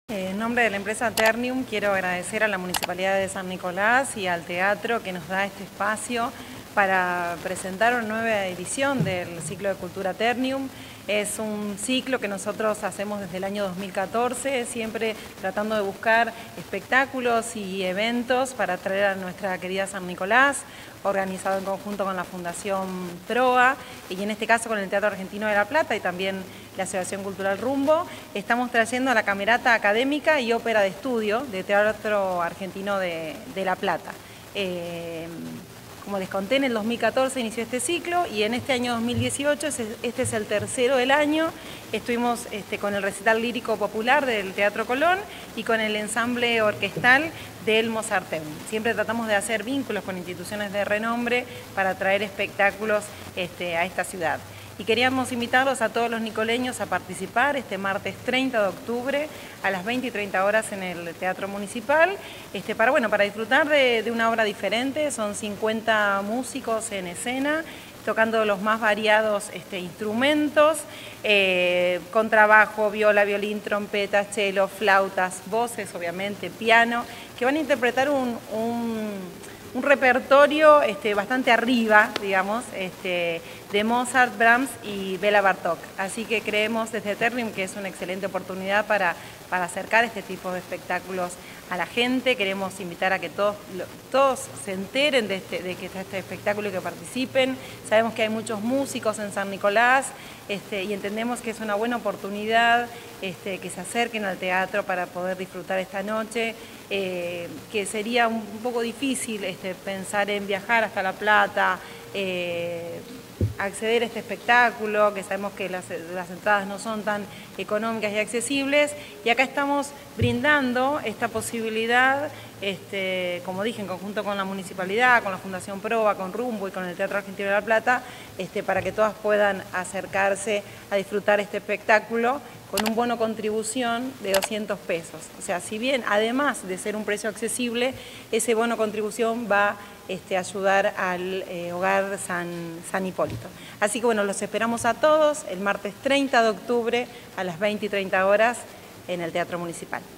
En nombre de la empresa Ternium quiero agradecer a la Municipalidad de San Nicolás y al teatro que nos da este espacio para presentar una nueva edición del ciclo de Cultura Ternium. Es un ciclo que nosotros hacemos desde el año 2014, siempre tratando de buscar espectáculos y eventos para traer a nuestra querida San Nicolás, organizado en conjunto con la Fundación PROA y en este caso con el Teatro Argentino de La Plata y también la Asociación Cultural Rumbo. Estamos trayendo a la Camerata Académica y Ópera de Estudio de Teatro Argentino de La Plata. Como les conté, en el 2014 inició este ciclo y en este año 2018, este es el tercero del año, estuvimos con el recital lírico popular del Teatro Colón y con el ensamble orquestal del Mozarteum. Siempre tratamos de hacer vínculos con instituciones de renombre para traer espectáculos a esta ciudad. Y queríamos invitarlos a todos los nicoleños a participar este martes 30 de octubre a las 20 y 30 horas en el Teatro Municipal, para disfrutar de una obra diferente. Son 50 músicos en escena, tocando los más variados instrumentos, contrabajo, viola, violín, trompeta, cello, flautas, voces, obviamente, piano, que van a interpretar un repertorio bastante arriba, digamos, de Mozart, Brahms y Béla Bartók. Así que creemos desde Ternium que es una excelente oportunidad para acercar este tipo de espectáculos a la gente. Queremos invitar a que todos se enteren de que está este espectáculo y que participen. Sabemos que hay muchos músicos en San Nicolás y entendemos que es una buena oportunidad que se acerquen al teatro para poder disfrutar esta noche, que sería un poco difícil pensar en viajar hasta La Plata, acceder a este espectáculo, que sabemos que las entradas no son tan económicas y accesibles, y acá estamos brindando esta posibilidad, como dije, en conjunto con la Municipalidad, con la Fundación PROA, con Rumbo y con el Teatro Argentino de La Plata, para que todas puedan acercarse a disfrutar este espectáculo con un bono contribución de 200 pesos. O sea, si bien además de ser un precio accesible, ese bono contribución va a ayudar al Hogar San Hipólito. Así que bueno, los esperamos a todos el martes 30 de octubre a las 20 y 30 horas en el Teatro Municipal.